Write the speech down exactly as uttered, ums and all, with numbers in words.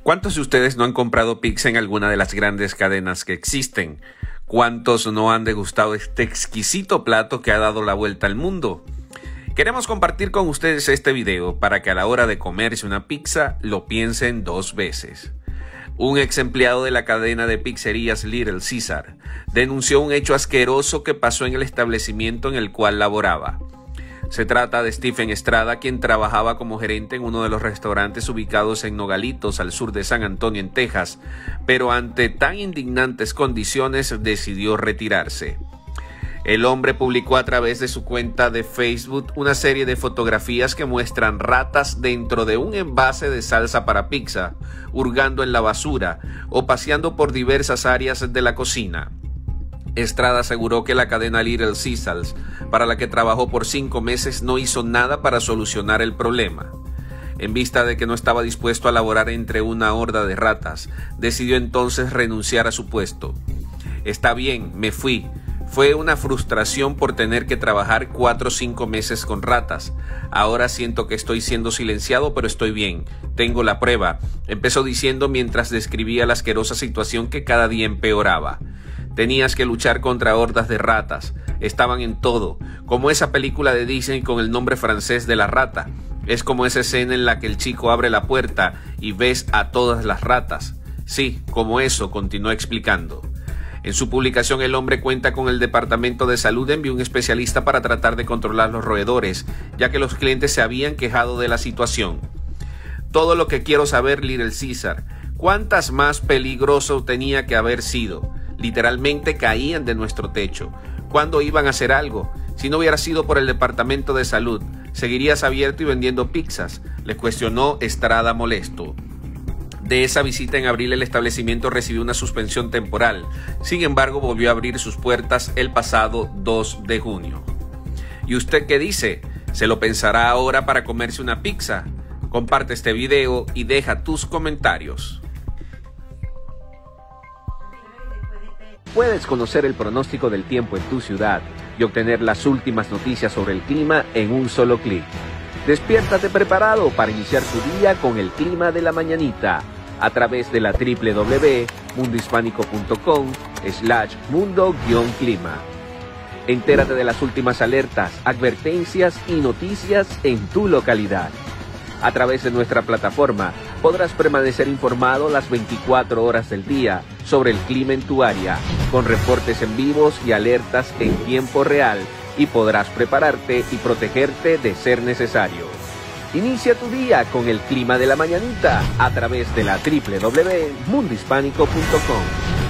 ¿Cuántos de ustedes no han comprado pizza en alguna de las grandes cadenas que existen? ¿Cuántos no han degustado este exquisito plato que ha dado la vuelta al mundo? Queremos compartir con ustedes este video para que a la hora de comerse una pizza lo piensen dos veces. Un ex empleado de la cadena de pizzerías Little Caesar denunció un hecho asqueroso que pasó en el establecimiento en el cual laboraba. Se trata de Stephen Estrada, quien trabajaba como gerente en uno de los restaurantes ubicados en Nogalitos, al sur de San Antonio, en Texas, pero ante tan indignantes condiciones decidió retirarse. El hombre publicó a través de su cuenta de Facebook una serie de fotografías que muestran ratas dentro de un envase de salsa para pizza, hurgando en la basura o paseando por diversas áreas de la cocina. Estrada aseguró que la cadena Little Caesar, para la que trabajó por cinco meses, no hizo nada para solucionar el problema. En vista de que no estaba dispuesto a laborar entre una horda de ratas, decidió entonces renunciar a su puesto. Está bien, me fui. Fue una frustración por tener que trabajar cuatro o cinco meses con ratas. Ahora siento que estoy siendo silenciado, pero estoy bien. Tengo la prueba, empezó diciendo mientras describía la asquerosa situación que cada día empeoraba. Tenías que luchar contra hordas de ratas. Estaban en todo, como esa película de Disney con el nombre francés de la rata. Es como esa escena en la que el chico abre la puerta y ves a todas las ratas. Sí, como eso, continuó explicando. En su publicación, el hombre cuenta con el Departamento de Salud envió un especialista para tratar de controlar los roedores, ya que los clientes se habían quejado de la situación. Todo lo que quiero saber, Little Caesar, ¿cuántas más peligroso tenía que haber sido? Literalmente caían de nuestro techo. ¿Cuándo iban a hacer algo? Si no hubiera sido por el Departamento de Salud, ¿seguirías abierto y vendiendo pizzas?, le cuestionó Estrada molesto. De esa visita en abril, el establecimiento recibió una suspensión temporal. Sin embargo, volvió a abrir sus puertas el pasado dos de junio. ¿Y usted qué dice? ¿Se lo pensará ahora para comerse una pizza? Comparte este video y deja tus comentarios. Puedes conocer el pronóstico del tiempo en tu ciudad y obtener las últimas noticias sobre el clima en un solo clic. Despiértate preparado para iniciar tu día con el clima de la mañanita a través de la doble u doble u doble u punto mundo hispánico punto com slash mundo guión clima. Entérate de las últimas alertas, advertencias y noticias en tu localidad. A través de nuestra plataforma podrás permanecer informado las veinticuatro horas del día sobre el clima en tu área, con reportes en vivos y alertas en tiempo real, y podrás prepararte y protegerte de ser necesario. Inicia tu día con el clima de la mañanita a través de la doble u doble u doble u punto mundo hispánico punto com.